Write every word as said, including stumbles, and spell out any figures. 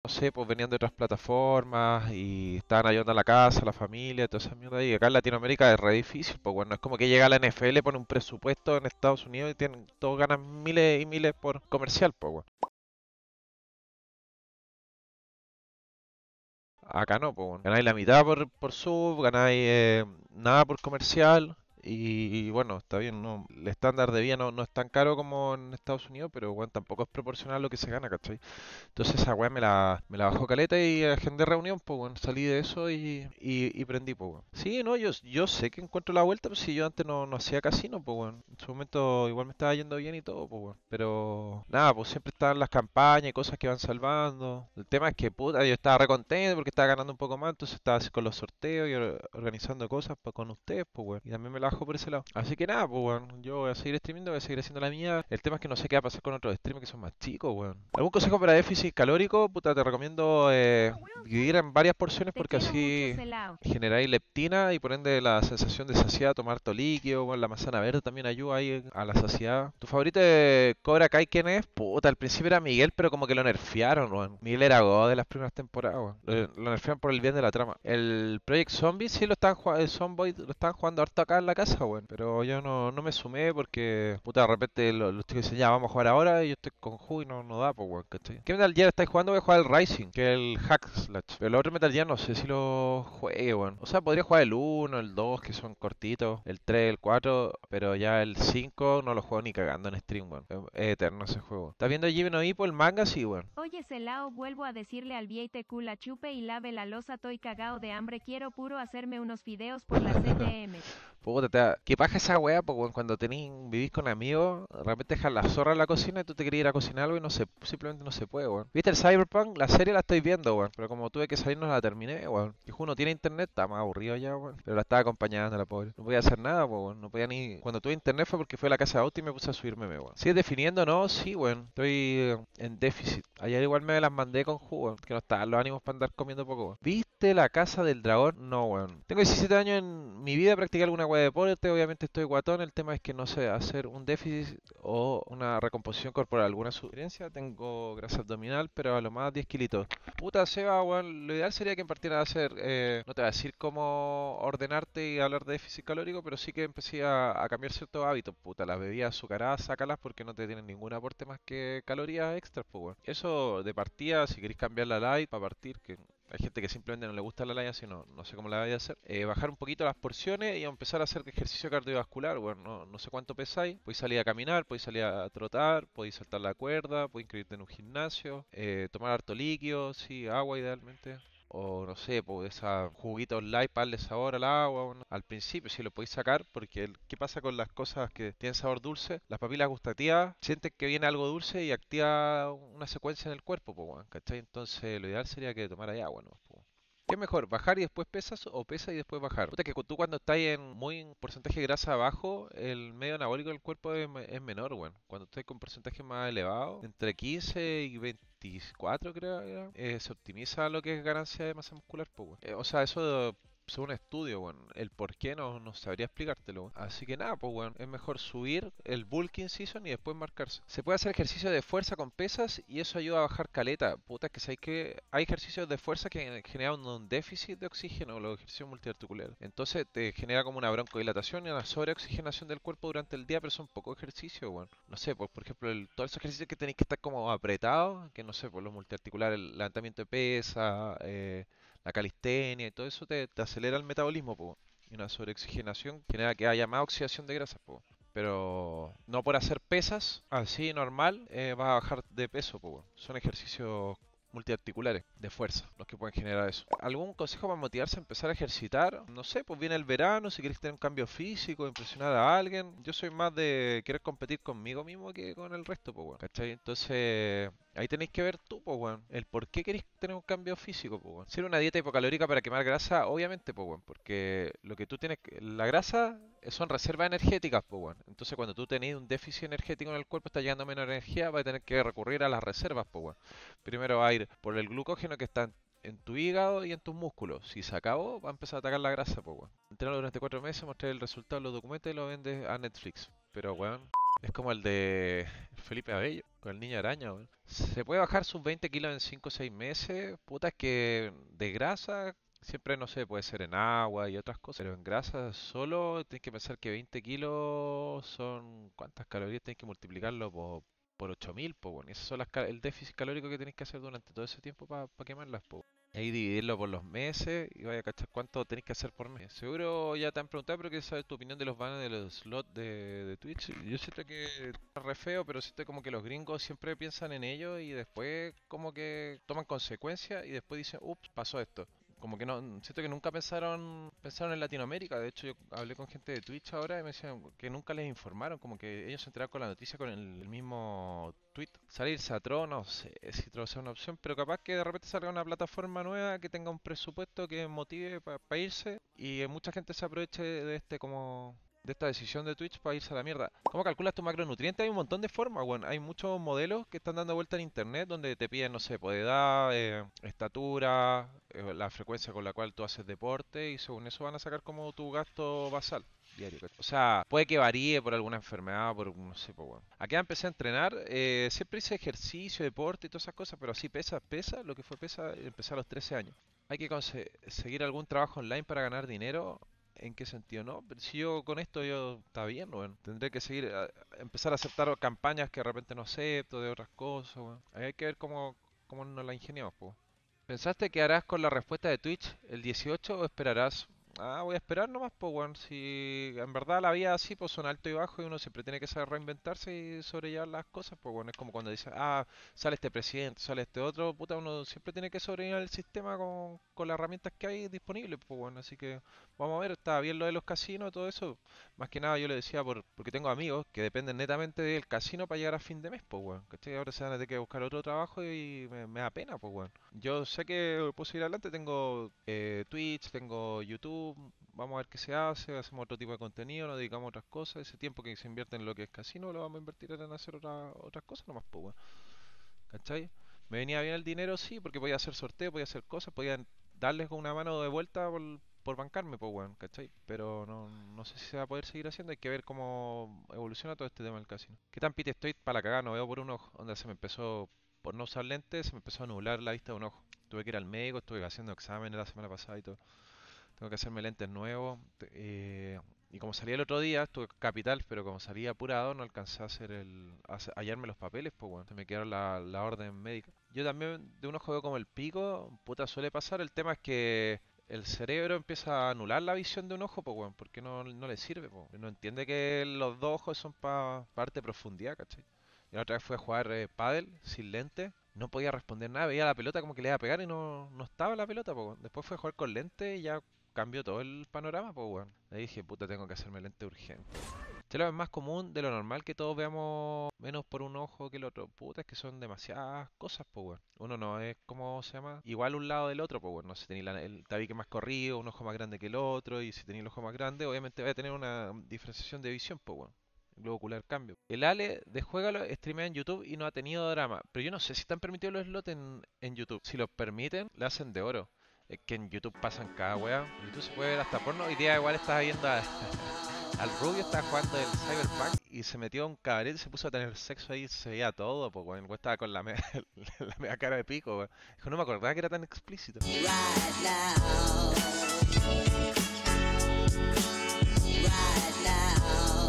sé, pues venían de otras plataformas y estaban ayudando a la casa, a la familia, toda esa mierda. Y acá en Latinoamérica es re difícil, pues bueno, es como que llega la N F L, pone un presupuesto en Estados Unidos y tienen, todos ganan miles y miles por comercial, pues bueno. Acá no, pues bueno. Ganáis la mitad por, por sub, ganáis eh, nada por comercial. Y, y bueno, está bien, no, el estándar de vida no, no es tan caro como en Estados Unidos, pero bueno, tampoco es proporcional a lo que se gana, ¿cachai? Entonces esa weá me la, me la bajó caleta y agendé reunión, pues weón, salí de eso y, y, y prendí, pues weón. Sí, no, yo, yo sé que encuentro la vuelta, pues si yo antes no, no hacía casino, pues weón. En su momento igual me estaba yendo bien y todo, pues weón. Pero nada, pues siempre están las campañas y cosas que van salvando. El tema es que puta, yo estaba re contento porque estaba ganando un poco más, entonces estaba así con los sorteos y or- organizando cosas pa- con ustedes, pues weón. Y también me la bajo por ese lado. Así que nada, pues weón, yo voy a seguir streamando, voy a seguir haciendo la mía. El tema es que no sé qué va a pasar con otros streamers que son más chicos, weón. ¿Algún consejo para déficit calórico? Puta, te recomiendo eh, dividir en varias porciones Te porque quiero mucho, así Celao. generáis leptina y por ende la sensación de saciedad, tomar harto líquido, bueno, la manzana verde también ayuda ahí a la saciedad. ¿Tu favorito de Cobra Kai quién es? Puta, al principio era Miguel, pero como que lo nerfearon, weón. Miguel era God de las primeras temporadas, weón. Lo, lo nerfearon por el bien de la trama. El Project Zombie sí lo estaban jugando, el Zomboid lo estaban jugando harto acá en la casa, weón. Pero yo no, no me sumé porque, puta, de repente lo- los chicos dicen, ya, vamos a jugar ahora y yo estoy con Ju y no, no da, pues, weón, ¿cachai? ¿Qué Metal Gear estáis jugando? Voy a jugar el Rising, que es el Hack Slash. Pero el otro Metal Gear no sé si lo juegue, weón. O sea, podría jugar el uno, el dos, que son cortitos, el tres, el cuatro, pero ya el cinco no lo juego ni cagando en stream, weón. Es es eterno ese juego. ¿Estás viendo Jimmy no Ippo, el manga? Sí, weón. Oye, Celao, vuelvo a decirle al vieite la chupe y lave la loza, estoy cagao de hambre, quiero puro hacerme unos fideos por la C T M. Puta, te da- ¿qué paja esa weá? Pues weón, cuando tenés, vivís con amigos, de repente dejas la zorra en la cocina y tú te querías ir a cocinar algo y no se, simplemente no se puede, weón. ¿Viste el Cyberpunk? La serie la estoy viendo, weón, pero como tuve que salir no la terminé, weón. Y uno tiene internet, está más aburrido ya, weón. Pero la estaba acompañando la pobre. No podía hacer nada, pues, weón. No podía ni... Cuando tuve internet fue porque fue a la casa de auto y me puse a subirme, weón. ¿Sigues definiendo? No, sí, weón. Estoy eh, en déficit. Ayer igual me las mandé con jugo, que no estaban los ánimos para andar comiendo poco, weón. ¿Viste la casa del dragón? No, weón. Tengo diecisiete años en mi vida, practicar alguna weá de deporte, obviamente estoy guatón, el tema es que no sé hacer un déficit o una recomposición corporal. ¿Alguna sugerencia? Tengo grasa abdominal, pero a lo más diez kilitos. Puta, Seba, weón, lo ideal sería que partieras a hacer, eh, no te voy a decir cómo ordenarte y hablar de déficit calórico, pero sí que empecé a, a cambiar ciertos hábitos. Puta, las bebidas azucaradas, sácalas porque no te tienen ningún aporte más que calorías extras, pues, weón. Eso de partida, si queréis cambiar la light para partir, que hay gente que simplemente no le gusta la laya, sino no sé cómo la vaya a hacer. Eh, bajar un poquito las porciones y empezar a hacer ejercicio cardiovascular. Bueno, no, no sé cuánto pesáis. Podéis salir a caminar, podéis salir a trotar, podéis saltar la cuerda, podéis inscribirte en un gimnasio, eh, tomar harto líquido, sí, agua idealmente. O no sé, pues esos juguitos light para darle sabor al agua. Bueno, al principio si lo podéis sacar, porque el- ¿qué pasa con las cosas que tienen sabor dulce? Las papilas gustativas sienten que viene algo dulce y activa una secuencia en el cuerpo, pues, weón, ¿cachai? Entonces lo ideal sería que tomarais agua, ¿no? Po. ¿Qué es mejor, bajar y después pesas o pesa y después bajar? Puta que cu- tú cuando estás en muy en porcentaje de grasa bajo, el medio anabólico del cuerpo es, me- es menor, weón. Cuando estás con porcentaje más elevado, entre quince y veinticuatro creo, era, eh, se optimiza lo que es ganancia de masa muscular, pues, weón. Eh, o sea, eso según un estudio, weón. El por qué no, no sabría explicártelo, weón. Así que nada, pues, weón. Es mejor subir el bulking season y después marcarse. Se puede hacer ejercicio de fuerza con pesas y eso ayuda a bajar caleta. Puta, es que sabéis que hay ejercicios de fuerza que generan un déficit de oxígeno, los ejercicios multiarticulares. Entonces te genera como una broncodilatación y una sobreoxigenación del cuerpo durante el día, pero son pocos ejercicios, weón. No sé, pues, por ejemplo, el- todos esos ejercicios que tenéis que estar como apretados, que no sé, por los multiarticulares, el levantamiento de pesa, eh, la calistenia y todo eso te, te acelera el metabolismo, po. Y una sobreoxigenación genera que haya más oxidación de grasas, po. Pero no por hacer pesas así normal eh, vas a bajar de peso, po. Son ejercicios multiarticulares de fuerza los que pueden generar eso. ¿Algún consejo para motivarse a empezar a ejercitar? No sé, pues viene el verano, si quieres tener un cambio físico, impresionar a alguien. Yo soy más de querer competir conmigo mismo que con el resto, pues, weón. ¿Cachai? Entonces, ahí tenéis que ver tú, pues, weón, el por qué queréis tener un cambio físico, pues, weón. Si era una dieta hipocalórica para quemar grasa, obviamente, pues, weón, porque lo que tú tienes, que- la grasa son reservas energéticas, pues, weón. Entonces, cuando tú tenés un déficit energético en el cuerpo, está llegando menos energía, vas a tener que recurrir a las reservas, pues, weón. Primero va a ir por el glucógeno que está en, en tu hígado y en tus músculos. Si se acabó, va a empezar a atacar la grasa, pues, weón. Entreno durante cuatro meses, mostré el resultado, los documentos y lo vendes a Netflix. Pero, weón. Es como el de Felipe Abello, con el niño araña, weón. Se puede bajar sus veinte kilos en cinco o seis meses. Puta, es que de grasa, siempre, no sé, puede ser en agua y otras cosas. Pero en grasa solo tienes que pensar que veinte kilos son... ¿Cuántas calorías? Tienes que multiplicarlo por, por ocho mil, pues, bueno. Y eso son las, cal- el déficit calórico que tienes que hacer durante todo ese tiempo para quemarlas, pues. Ahí dividirlo por los meses y vaya a cachar cuánto tenés que hacer por mes. Seguro ya te han preguntado, pero quiero saber tu opinión de los banners de los slots de, de Twitch. Yo siento que está re feo, pero siento como que los gringos siempre piensan en ello y después como que toman consecuencias y después dicen, ups, pasó esto. Como que no, siento que nunca pensaron pensaron en Latinoamérica. De hecho, yo hablé con gente de Twitch ahora y me decían que nunca les informaron, como que ellos se enteraron con la noticia con el, el mismo tweet. Salirse a Tron, no sé si Tron sea una opción, pero capaz que de repente salga una plataforma nueva que tenga un presupuesto que motive para irse y mucha gente se aproveche de este como de esta decisión de Twitch para irse a la mierda. ¿Cómo calculas tu macronutriente? Hay un montón de formas, bueno, hay muchos modelos que están dando vuelta en internet donde te piden, no sé, pues edad, eh, estatura, eh, la frecuencia con la cual tú haces deporte y según eso van a sacar como tu gasto basal diario. ¿Cachai? O sea, puede que varíe por alguna enfermedad, por no sé, pues bueno. Aquí empecé a entrenar, eh, siempre hice ejercicio, deporte y todas esas cosas, pero así pesa, pesa, lo que fue pesa, empecé a los trece años. Hay que conseguir algún trabajo online para ganar dinero. ¿En qué sentido? No, pero si yo con esto yo está bien, bueno. Tendré que seguir, a- empezar a aceptar campañas que de repente no acepto de otras cosas, bueno. Ahí hay que ver cómo, cómo nos la ingeniamos, pues. ¿Pensaste que harás con la respuesta de Twitch el dieciocho o esperarás? Ah, voy a esperar nomás, pues, weón. Si en verdad la vida así, pues son alto y bajo y uno siempre tiene que saber reinventarse y sobrellevar las cosas, pues, bueno. Es como cuando dice, ah, sale este presidente, sale este otro, puta, uno siempre tiene que sobrellevar el sistema con, con las herramientas que hay disponibles, pues, bueno. Así que vamos a ver, está bien lo de los casinos, todo eso. Más que nada yo le decía por, porque tengo amigos que dependen netamente del casino para llegar a fin de mes, pues, weón. ¿Cachai? Ahora se van a tener que buscar otro trabajo y me, me da pena, pues, weón. Yo sé que puedo seguir adelante, tengo eh, Twitch, tengo YouTube, vamos a ver qué se hace, hacemos otro tipo de contenido, nos dedicamos a otras cosas, ese tiempo que se invierte en lo que es casino lo vamos a invertir en hacer otra- otras cosas nomás, pues, weón. ¿Cachai? Me venía bien el dinero, sí, porque podía hacer sorteo, podía hacer cosas, podía darles con una mano de vuelta por, por bancarme, pues, weón, ¿cachai? Pero no, no sé si se va a poder seguir haciendo, hay que ver cómo evoluciona todo este tema del casino. ¿Qué tan pite estoy para la cagada? No veo por un ojo, donde se me empezó, por no usar lentes, se me empezó a nublar la vista de un ojo. Tuve que ir al médico, estuve haciendo exámenes la semana pasada y todo. Tengo que hacerme lentes nuevos. te- eh, y como salí el otro día, estuve en Capital, pero como salí apurado, no alcancé a hacer el, a hacer- hallarme los papeles, pues bueno, se me quedaron la, la orden médica. Yo también de un ojo veo como el pico, puta suele pasar. El tema es que el cerebro empieza a anular la visión de un ojo, pues bueno, porque no, no le sirve, pues. No entiende que los dos ojos son para parte de profundidad, ¿cachai? Y la otra vez fue a jugar eh, pádel sin lente. No podía responder nada, veía la pelota como que le iba a pegar y no, no estaba la pelota, pues. Después fue a jugar con lente y ya cambió todo el panorama, pues, weón. Ahí dije, puta, tengo que hacerme lente urgente. Chelo es más común de lo normal que todos veamos menos por un ojo que el otro. Puta, es que son demasiadas cosas, pues, weón. Uno no es, ¿cómo se llama? Igual un lado del otro, pues, weón. No sé, tenéis la- el tabique más corrido, un ojo más grande que el otro, y si tenéis el ojo más grande, obviamente va a tener una diferenciación de visión, pues, weón. El globo ocular cambio. El Ale de Juégalo streamea en YouTube y no ha tenido drama. Pero yo no sé si están permitidos los slots en, en YouTube. Si los permiten, le hacen de oro. Es que en YouTube pasan cada wea. En YouTube se puede ver hasta porno. Hoy día igual estaba viendo a- al Rubio, estaba jugando el Cyberpunk y se metió a un cabaret y se puso a tener sexo ahí, se veía todo, pues weón. El weón estaba con la, me- la media cara de pico, weón. Dijo, no me acordaba que era tan explícito. Right now. Right now.